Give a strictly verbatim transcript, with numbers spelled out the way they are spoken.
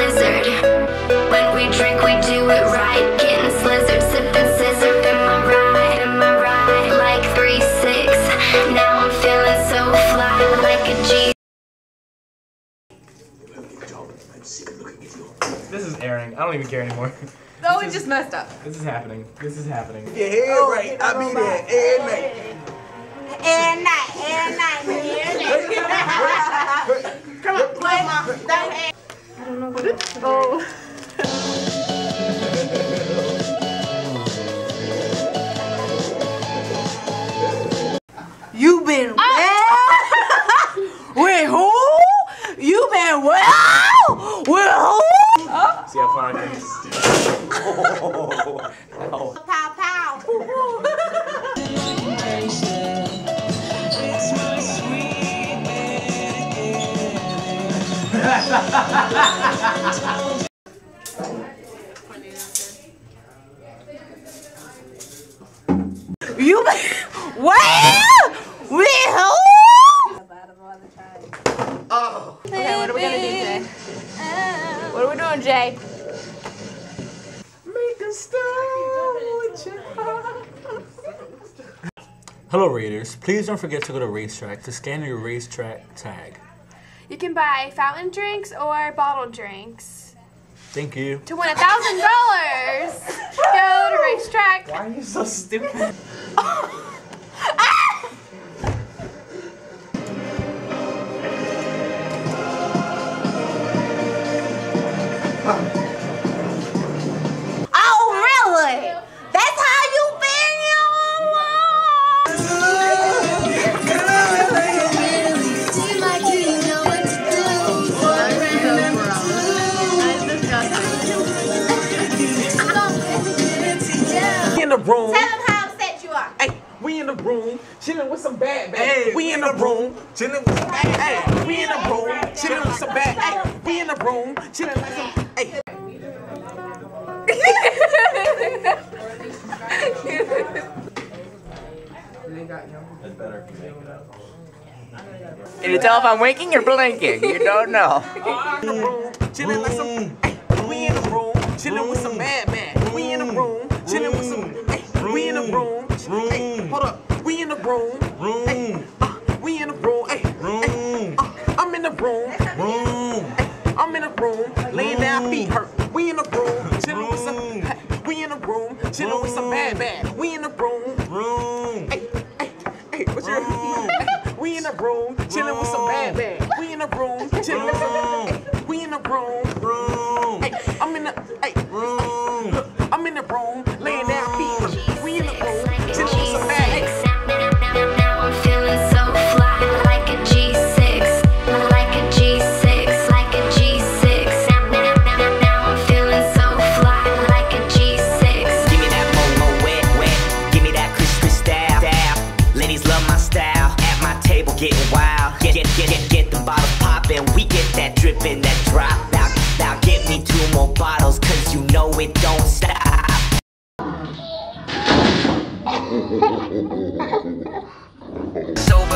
blizzard. When we drink, we do it right. Getting slizzard, sipping scissor. Am I right? Am I right? Like three six. Now I'm feeling so fly, like a G. This is airing. I don't even care anymore. No, we just messed up. This is happening. This is happening. Your head oh, right. I be there every night. Every night, every night, every night. Come on, play my that head. I don't know what it is. Oh. You been well? With who? You been well? With who? Oh. See how far I can. Oh. Pow, pow. You been well? With who? Oh. Okay, what are we gonna do today? What are we doing, Jay? Make a star with your heart. Hello Raiders, please don't forget to go to Racetrack to scan your Racetrack tag. You can buy fountain drinks or bottled drinks. Thank you. To win a thousand dollars, go to Racetrack. Why are you so stupid? Oh, really? That's how you been, you We in the room. Tell them how upset you are. Hey, we in the room, chilling with some bad bad. Hey, we in the room, chilling with some bad. Hey, we in the room, chilling with some bad. Hey, we in the room, chilling with some. Hey. That's better if you make it up. Can you tell if I'm winking or blinking? You don't know. We in the room, chilling like some. Hey, we in the room, chilling with some bad bad. We in the room, chilling with some. Hey, we in the room. Hey, hold up. We in the room. Hey, uh, we in the room. Hey, hey, uh, I'm in the room. Hey, I'm in the room. Laying down, feet hurt. We in the room, chilling with some. Hey, we in the room, chilling with some bad bad. We in the room. Hey, hey, hey, what's your? We in the room, chilling with some bad bad. We in the room, chilling with some. Hey, we in the room. Hey, I'm in the. Hey, look, I'm in the room, laying down, feet hurt. We in the room, chilling with some bad. Hey. Now I'm feeling so fly, like a G six, like a G six, like a G six. Now I'm feeling so fly, like a G six. Give me that momo wet, wet. Give me that Chris Chris style, style. Ladies love my style. At my table getting wild. Get get get get, get the bottles poppin'. We get that drippin', that drop. Now now get me two more bottles, cause you know it don't stop. So